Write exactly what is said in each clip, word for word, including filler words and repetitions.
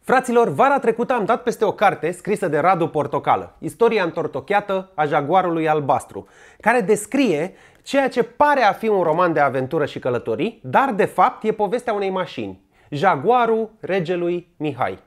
Fraților, vara trecută am dat peste o carte scrisă de Radu Portocală, Istoria întortocheată a Jaguarului albastru, care descrie ceea ce pare a fi un roman de aventură și călătorii, dar de fapt e povestea unei mașini, Jaguarul regelui Mihai.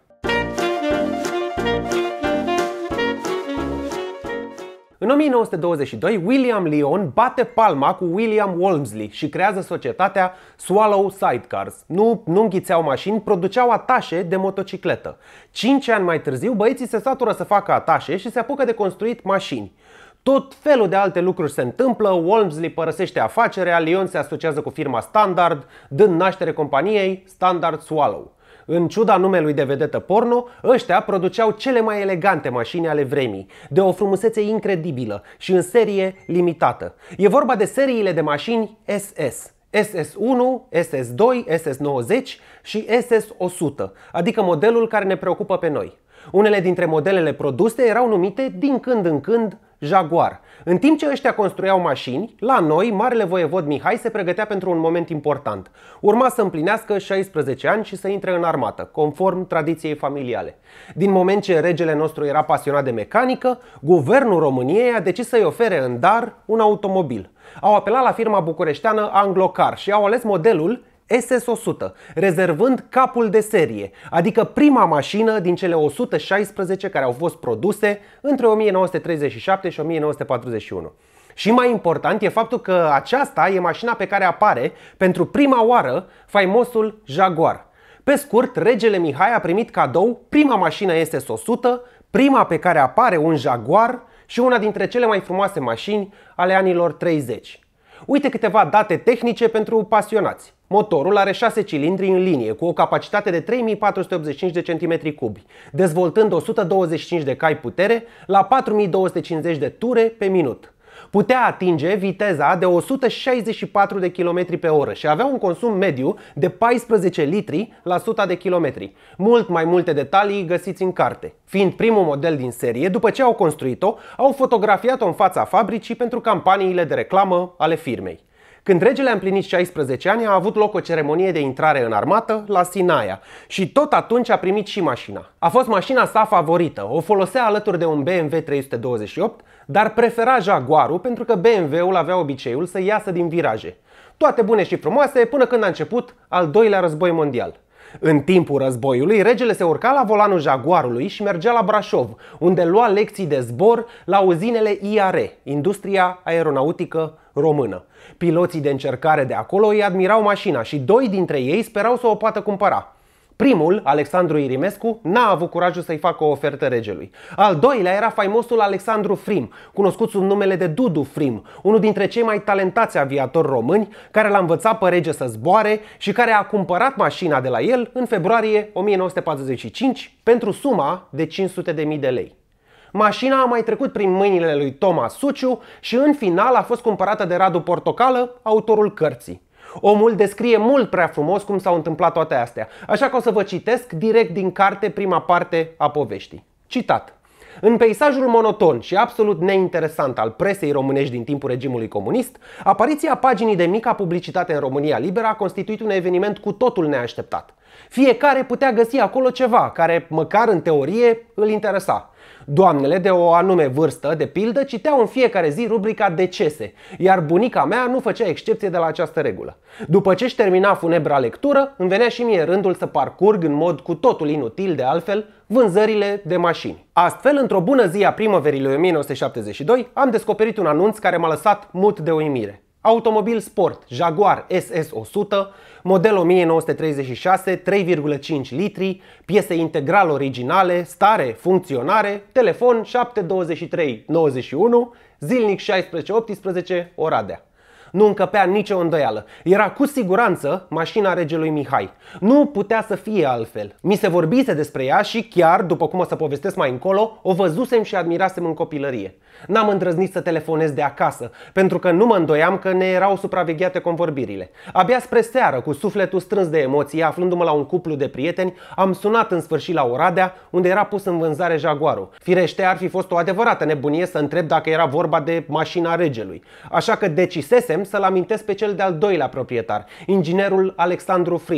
În o mie nouă sute douăzeci și doi, William Lyon bate palma cu William Walmsley și creează societatea Swallow Sidecars. Nu, nu înghițeau mașini, produceau atașe de motocicletă. Cinci ani mai târziu, băieții se satură să facă atașe și se apucă de construit mașini. Tot felul de alte lucruri se întâmplă, Walmsley părăsește afacerea, Lyon se asociază cu firma Standard, dând naștere companiei Standard Swallow. În ciuda numelui de vedetă porno, ăștia produceau cele mai elegante mașini ale vremii, de o frumusețe incredibilă și în serie limitată. E vorba de seriile de mașini S S, S S unu, S S doi, S S nouăzeci și S S o sută, adică modelul care ne preocupă pe noi. Unele dintre modelele produse erau numite din când în când Jaguar. În timp ce ăștia construiau mașini, la noi, marele voievod Mihai se pregătea pentru un moment important. Urma să împlinească șaisprezece ani și să intre în armată, conform tradiției familiale. Din moment ce regele nostru era pasionat de mecanică, guvernul României a decis să-i ofere în dar un automobil. Au apelat la firma bucureșteană Anglocar și au ales modelul S S o sută, rezervând capul de serie, adică prima mașină din cele o sută șaisprezece care au fost produse între o mie nouă sute treizeci și șapte și o mie nouă sute patruzeci și unu. Și mai important e faptul că aceasta e mașina pe care apare pentru prima oară faimosul Jaguar. Pe scurt, regele Mihai a primit cadou prima mașină S S o sută, prima pe care apare un Jaguar și una dintre cele mai frumoase mașini ale anilor treizeci. Uite câteva date tehnice pentru pasionați. Motorul are șase cilindri în linie, cu o capacitate de trei mii patru sute optzeci și cinci de centimetri cubi, dezvoltând o sută douăzeci și cinci de cai putere la patru mii două sute cincizeci de ture pe minut. Putea atinge viteza de o sută șaizeci și patru de kilometri pe oră și avea un consum mediu de paisprezece litri la sută de kilometri. Mult mai multe detalii găsiți în carte. Fiind primul model din serie, după ce au construit-o, au fotografiat-o în fața fabricii pentru campaniile de reclamă ale firmei. Când regele a împlinit șaisprezece ani, a avut loc o ceremonie de intrare în armată la Sinaia și tot atunci a primit și mașina. A fost mașina sa favorită, o folosea alături de un B M W trei sute douăzeci și opt, dar prefera Jaguarul pentru că B M W-ul avea obiceiul să iasă din viraje. Toate bune și frumoase până când a început al doilea război mondial. În timpul războiului, regele se urca la volanul Jaguarului și mergea la Brașov, unde lua lecții de zbor la uzinele I A R, Industria Aeronautică Română. Piloții de încercare de acolo îi admirau mașina și doi dintre ei sperau să o poată cumpăra. Primul, Alexandru Irimescu, n-a avut curajul să-i facă o ofertă regelui. Al doilea era faimosul Alexandru Frim, cunoscut sub numele de Dudu Frim, unul dintre cei mai talentați aviatori români, care l-a învățat pe rege să zboare și care a cumpărat mașina de la el în februarie o mie nouă sute patruzeci și cinci pentru suma de cinci sute de mii de lei. Mașina a mai trecut prin mâinile lui Toma Suciu și în final a fost cumpărată de Radu Portocală, autorul cărții. Omul descrie mult prea frumos cum s-au întâmplat toate astea, așa că o să vă citesc direct din carte prima parte a poveștii. Citat. În peisajul monoton și absolut neinteresant al presei românești din timpul regimului comunist, apariția paginii de mica publicitate în România Liberă a constituit un eveniment cu totul neașteptat. Fiecare putea găsi acolo ceva care, măcar în teorie, îl interesa. Doamnele de o anume vârstă, de pildă, citeau în fiecare zi rubrica decese, iar bunica mea nu făcea excepție de la această regulă. După ce își termina funebra lectură, îmi venea și mie rândul să parcurg în mod cu totul inutil de altfel vânzările de mașini. Astfel, într-o bună zi a primăverii lui o mie nouă sute șaptezeci și doi, am descoperit un anunț care m-a lăsat mut de uimire. Automobil sport Jaguar S S o sută, model o mie nouă sute treizeci și șase, trei virgulă cinci litri, piese integral originale, stare, funcționare, telefon șapte douăzeci și trei nouăzeci și unu, zilnic șaisprezece optsprezece, Oradea. Nu încăpea nicio îndoială. Era cu siguranță mașina regelui Mihai. Nu putea să fie altfel. Mi se vorbise despre ea și chiar, după cum o să povestesc mai încolo, o văzusem și admirasem în copilărie. N-am îndrăznit să telefonez de acasă, pentru că nu mă îndoiam că ne erau supravegheate convorbirile. Abia spre seară, cu sufletul strâns de emoție, aflându-mă la un cuplu de prieteni, am sunat în sfârșit la Oradea, unde era pus în vânzare Jaguarul. Firește, ar fi fost o adevărată nebunie să întreb dacă era vorba de mașina regelui. Așa că decisesem să-l amintesc pe cel de-al doilea proprietar, inginerul Alexandru Frim.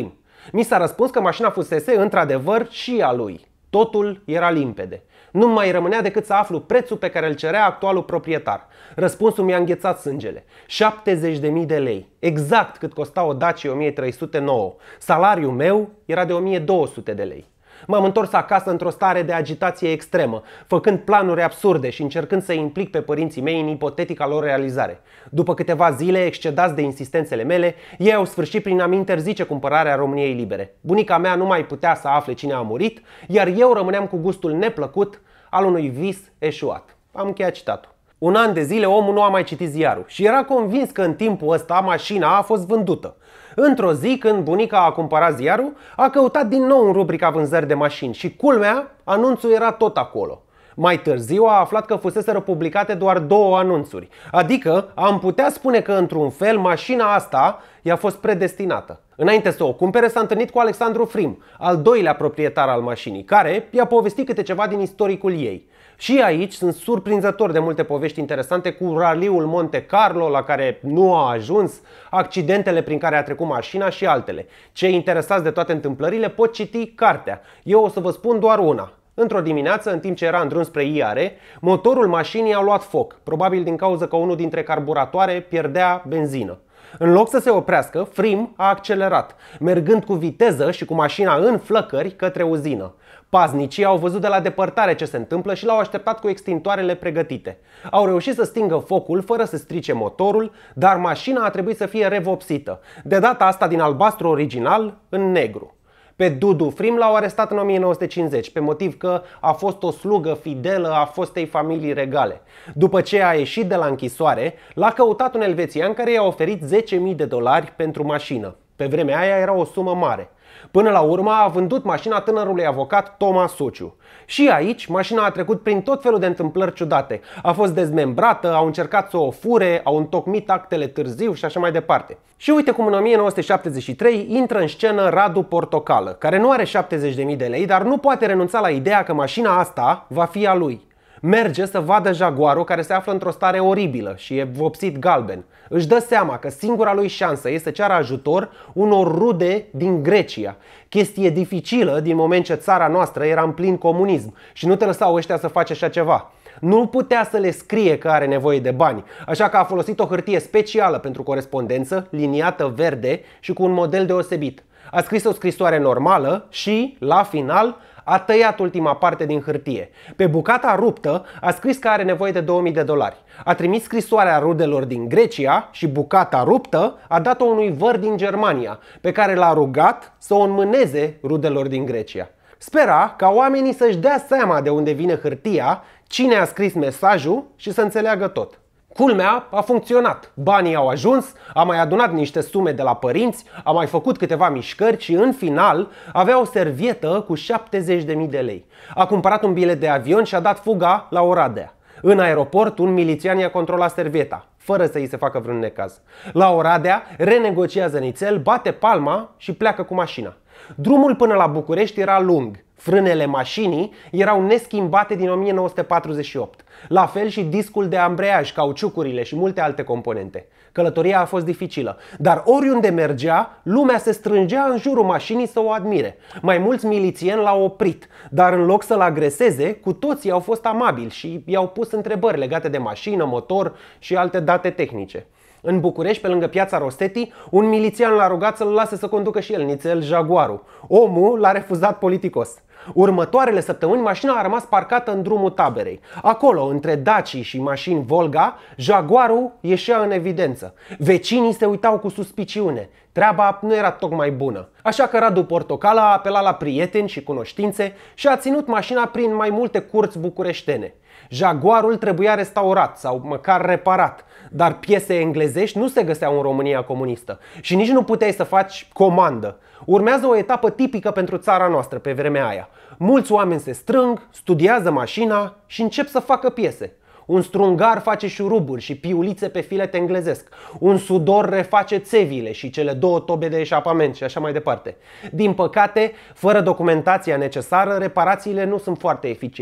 Mi s-a răspuns că mașina fusese într-adevăr și a lui. Totul era limpede. Nu mai rămânea decât să aflu prețul pe care îl cerea actualul proprietar. Răspunsul mi-a înghețat sângele. șaptezeci de mii de lei. Exact cât costa o Dacia o mie trei sute nouă. Salariul meu era de o mie două sute de lei. M-am întors acasă într-o stare de agitație extremă, făcând planuri absurde și încercând să implic pe părinții mei în ipotetica lor realizare. După câteva zile excedați de insistențele mele, ei au sfârșit prin a-mi interzice cumpărarea României Libere. Bunica mea nu mai putea să afle cine a murit, iar eu rămâneam cu gustul neplăcut al unui vis eșuat. Am încheiat citatul. Un an de zile omul nu a mai citit ziarul și era convins că în timpul ăsta mașina a fost vândută. Într-o zi, când bunica a cumpărat ziarul, a căutat din nou în rubrica vânzări de mașini și, culmea, anunțul era tot acolo. Mai târziu a aflat că fuseseră publicate doar două anunțuri, adică am putea spune că, într-un fel, mașina asta i-a fost predestinată. Înainte să o cumpere, s-a întâlnit cu Alexandru Frim, al doilea proprietar al mașinii, care i-a povestit câte ceva din istoricul ei. Și aici sunt surprinzător de multe povești interesante, cu raliul Monte Carlo la care nu a ajuns, accidentele prin care a trecut mașina și altele. Cei interesați de toate întâmplările pot citi cartea. Eu o să vă spun doar una. Într-o dimineață, în timp ce era în drum spre I A R E, motorul mașinii a luat foc, probabil din cauza că unul dintre carburatoare pierdea benzină. În loc să se oprească, Frim a accelerat, mergând cu viteză și cu mașina în flăcări către uzină. Paznicii au văzut de la depărtare ce se întâmplă și l-au așteptat cu extintoarele pregătite. Au reușit să stingă focul fără să strice motorul, dar mașina a trebuit să fie revopsită, de data asta din albastru original în negru. Pe Dudu Frim l-au arestat în o mie nouă sute cincizeci, pe motiv că a fost o slugă fidelă a fostei familii regale. După ce a ieșit de la închisoare, l-a căutat un elvețian care i-a oferit zece mii de dolari pentru mașină. Pe vremea aia era o sumă mare. Până la urmă a vândut mașina tânărului avocat Toma Sociu. Și aici mașina a trecut prin tot felul de întâmplări ciudate. A fost dezmembrată, au încercat să o fure, au întocmit actele târziu și așa mai departe. Și uite cum în o mie nouă sute șaptezeci și trei intră în scenă Radu Portocală, care nu are șaptezeci de mii de lei, dar nu poate renunța la ideea că mașina asta va fi a lui. Merge să vadă Jaguarul, care se află într-o stare oribilă și e vopsit galben. Își dă seama că singura lui șansă este să ceară ajutor unor rude din Grecia. Chestie dificilă din moment ce țara noastră era în plin comunism și nu te lăsau ăștia să faci așa ceva. Nu putea să le scrie că are nevoie de bani, așa că a folosit o hârtie specială pentru corespondență, liniată verde și cu un model deosebit. A scris o scrisoare normală și, la final, a tăiat ultima parte din hârtie. Pe bucata ruptă a scris că are nevoie de două mii de dolari. A trimis scrisoarea rudelor din Grecia și bucata ruptă a dat-o unui văr din Germania, pe care l-a rugat să o înmâneze rudelor din Grecia. Spera ca oamenii să-și dea seama de unde vine hârtia, cine a scris mesajul și să înțeleagă tot. Culmea, a funcționat. Banii au ajuns, a mai adunat niște sume de la părinți, a mai făcut câteva mișcări și în final avea o servietă cu șaptezeci de mii de lei. A cumpărat un bilet de avion și a dat fuga la Oradea. În aeroport, un milițian i-a controlat servieta, fără să îi se facă vreun necaz. La Oradea, renegociază nițel, bate palma și pleacă cu mașina. Drumul până la București era lung. Frânele mașinii erau neschimbate din o mie nouă sute patruzeci și opt. La fel și discul de ambreiaj, cauciucurile și multe alte componente. Călătoria a fost dificilă, dar oriunde mergea, lumea se strângea în jurul mașinii să o admire. Mai mulți milițieni l-au oprit, dar în loc să-l agreseze, cu toții au fost amabili și i-au pus întrebări legate de mașină, motor și alte date tehnice. În București, pe lângă piața Rostetti, un milițian l-a rugat să-l lase să conducă și el nițel Jaguarul. Omul l-a refuzat politicos. Următoarele săptămâni, mașina a rămas parcată în drumul taberei. Acolo, între Daci și mașini Volga, Jaguarul ieșea în evidență. Vecinii se uitau cu suspiciune. Treaba nu era tocmai bună. Așa că Radu Portocală a apelat la prieteni și cunoștințe și a ținut mașina prin mai multe curți bucureștene. Jaguarul trebuia restaurat sau măcar reparat, dar piese englezești nu se găseau în România comunistă și nici nu puteai să faci comandă. Urmează o etapă tipică pentru țara noastră pe vremea aia. Mulți oameni se strâng, studiază mașina și încep să facă piese. Un strungar face șuruburi și piulițe pe filet englezesc. Un sudor reface țevile și cele două tobe de eșapament și așa mai departe. Din păcate, fără documentația necesară, reparațiile nu sunt foarte eficiente.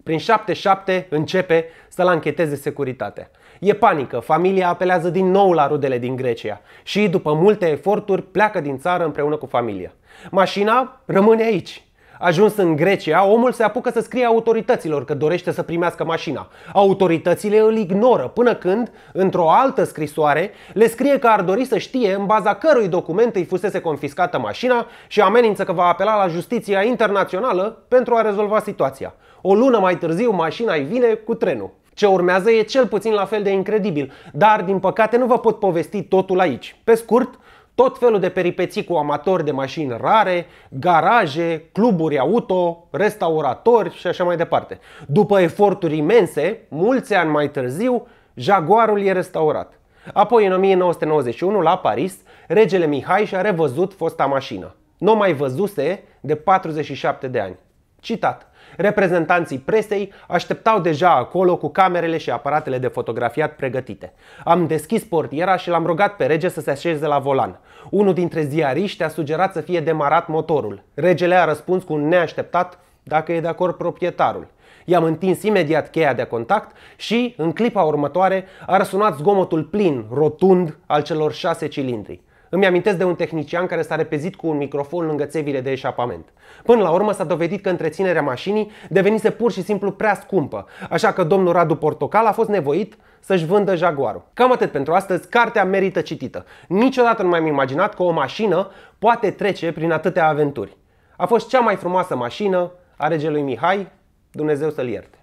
Prin șaptezeci și șapte începe să-l ancheteze securitatea. E panică, familia apelează din nou la rudele din Grecia și, după multe eforturi, pleacă din țară împreună cu familia. Mașina rămâne aici. Ajuns în Grecia, omul se apucă să scrie autorităților că dorește să primească mașina. Autoritățile îl ignoră până când, într-o altă scrisoare, le scrie că ar dori să știe în baza cărui document îi fusese confiscată mașina și amenință că va apela la justiția internațională pentru a rezolva situația. O lună mai târziu, mașina îi vine cu trenul. Ce urmează e cel puțin la fel de incredibil, dar din păcate nu vă pot povesti totul aici. Pe scurt, tot felul de peripeții cu amatori de mașini rare, garaje, cluburi auto, restauratori și așa mai departe. După eforturi imense, mulți ani mai târziu, Jaguarul e restaurat. Apoi, în o mie nouă sute nouăzeci și unu, la Paris, regele Mihai și-a revăzut fosta mașină. Nu mai văzuse de patruzeci și șapte de ani. Citat. Reprezentanții presei așteptau deja acolo cu camerele și aparatele de fotografiat pregătite. Am deschis portiera și l-am rugat pe rege să se așeze la volan. Unul dintre ziariști a sugerat să fie demarat motorul. Regele a răspuns cu un neașteptat dacă e de acord proprietarul. I-am întins imediat cheia de contact și, în clipa următoare, a răsunat zgomotul plin, rotund, al celor șase cilindri. Îmi amintesc de un tehnician care s-a repezit cu un microfon lângă țevile de eșapament. Până la urmă s-a dovedit că întreținerea mașinii devenise pur și simplu prea scumpă, așa că domnul Radu Portocal a fost nevoit să-și vândă Jaguarul. Cam atât pentru astăzi, cartea merită citită. Niciodată nu mi-am imaginat că o mașină poate trece prin atâtea aventuri. A fost cea mai frumoasă mașină a regelui Mihai, Dumnezeu să-l ierte.